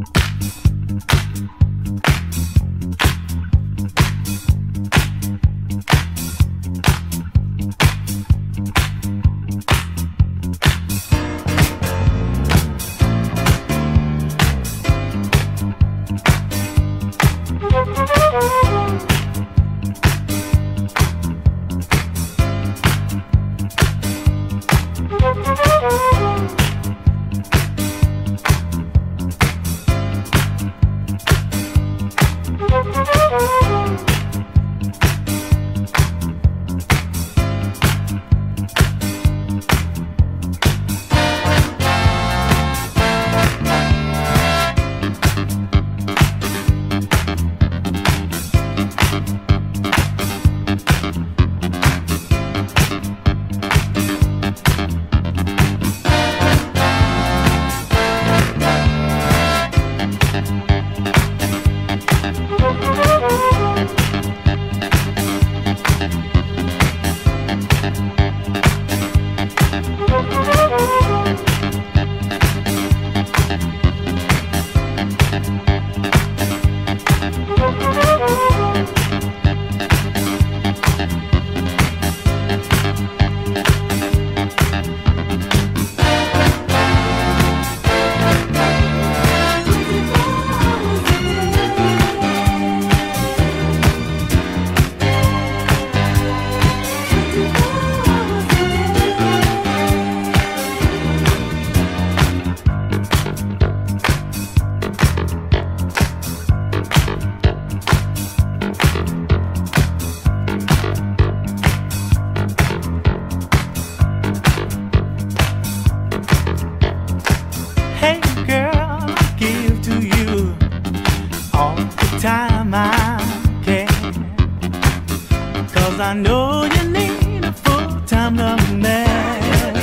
I know you need a full-time loving man.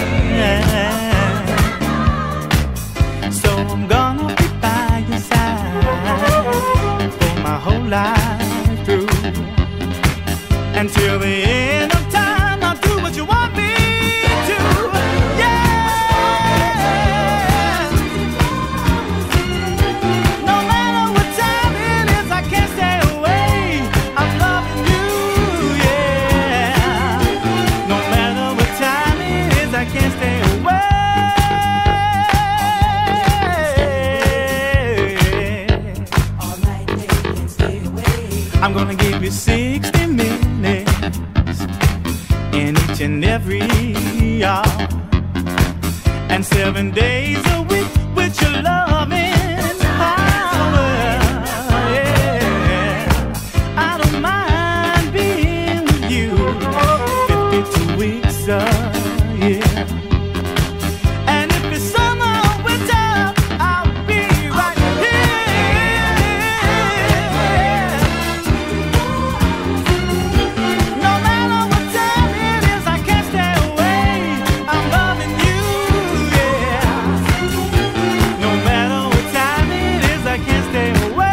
So I'm gonna be by your side for my whole life through. Until the end of time, I'll do what you want me to. Yeah. No matter what time it is, I can't stay away. I'm loving you, yeah. No matter what time it is, I can't stay away. All night they can't stay away. I'm gonna give you 60 minutes in each and every hour, and 7 days a week with your loving power. Yeah, I don't mind being with you 52 weeks a year. And if it's summer or winter, I'll be right here. No matter what time it is, I can't stay away. I'm loving you, yeah. No matter what time it is, I can't stay away.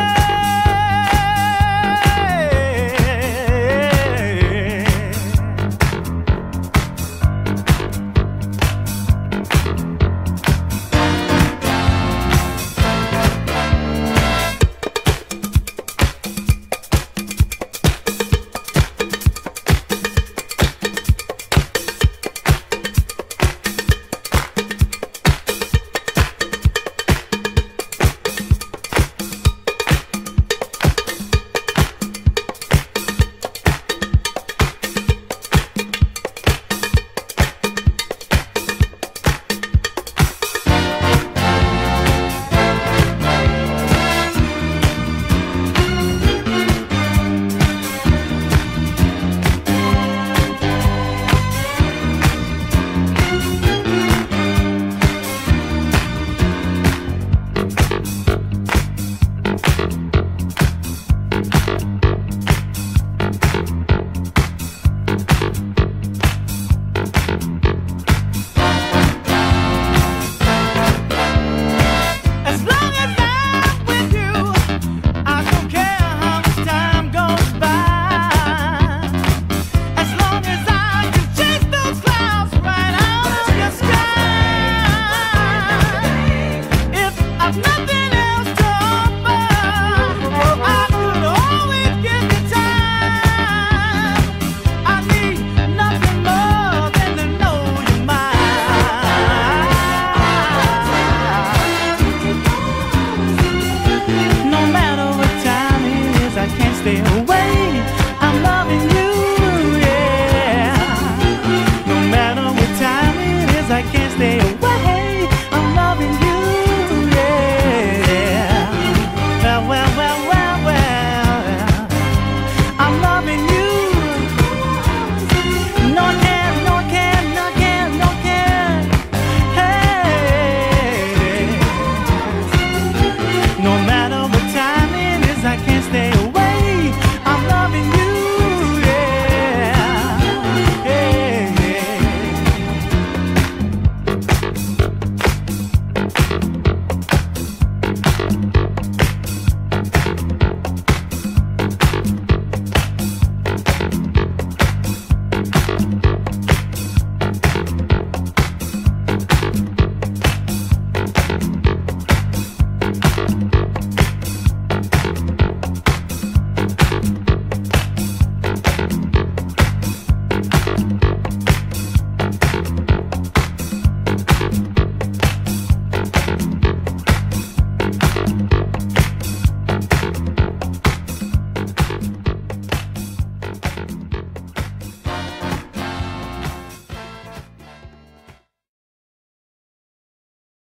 As long as I'm with you, I don't care how much time goes by. As long as I can chase those clouds right out of your sky. If I've nothing